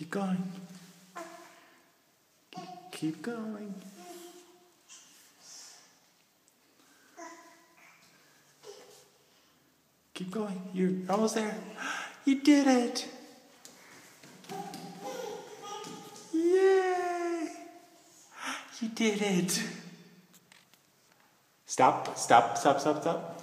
Keep going. Keep going. Keep going. You're almost there. You did it. Yay. You did it. Stop, stop, stop, stop, stop.